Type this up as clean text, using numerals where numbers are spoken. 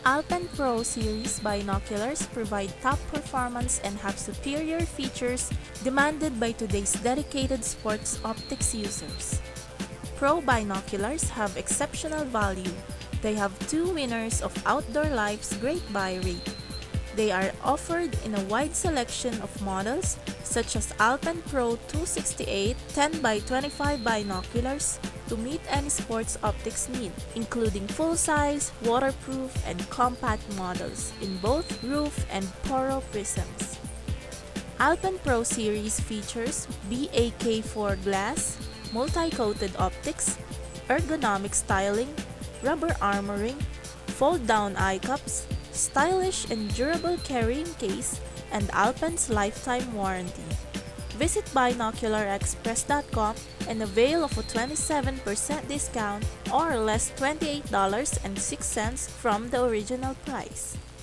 Alpen Pro Series binoculars provide top performance and have superior features demanded by today's dedicated sports optics users. Pro binoculars have exceptional value. They have two winners of Outdoor Life's Great Buy Rate. They are offered in a wide selection of models such as Alpen Pro 268 10x25 binoculars to meet any sports optics need, including full-size, waterproof, and compact models in both roof and poro prisms. Alpen Pro Series features BAK4 glass, multi-coated optics, ergonomic styling, rubber armoring, fold-down eye cups, stylish and durable carrying case, and Alpen's lifetime warranty. Visit binocularexpress.com and avail of a 27% discount or less $28.06 from the original price.